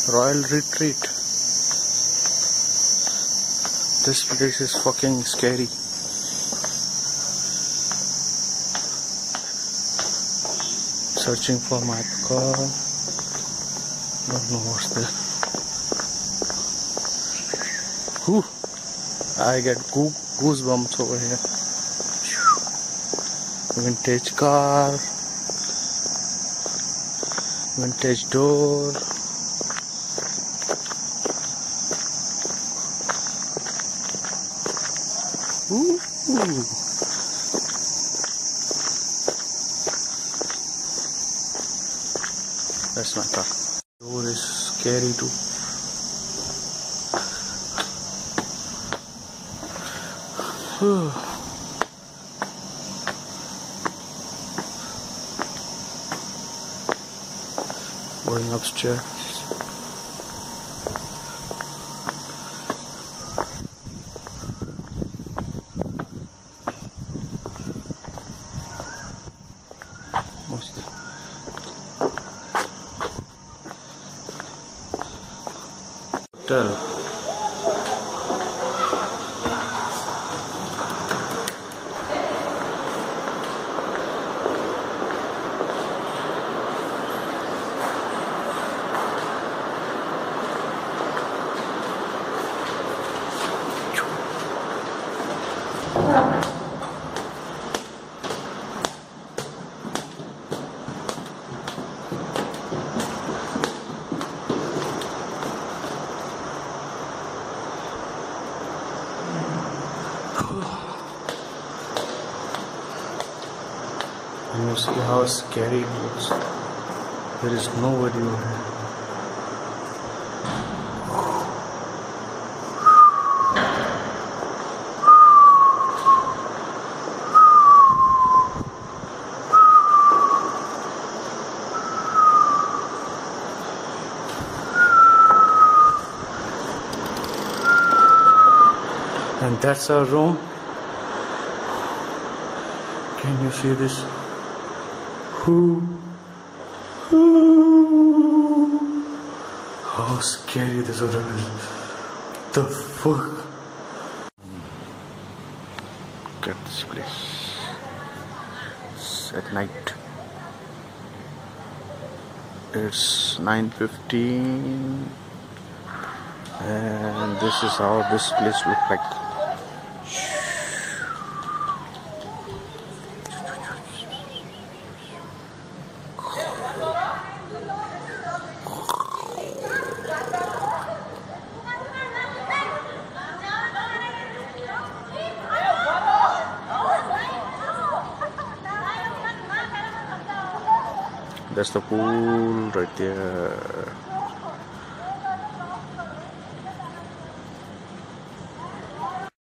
Royal Retreat. This place is fucking scary. Searching for my car. Don't know what's there. Whew. I get goosebumps over here. Vintage car. Vintage door. Ooh. That's my car. Door is scary too. Going upstairs. Hotel. And you see how scary it looks. There is nobody over here. And that's our room. Can you see this? How scary this hotel is. The fuck? Look at this place. It's at night. It's 9:15 and this is how this place looks like. That's the pool right there.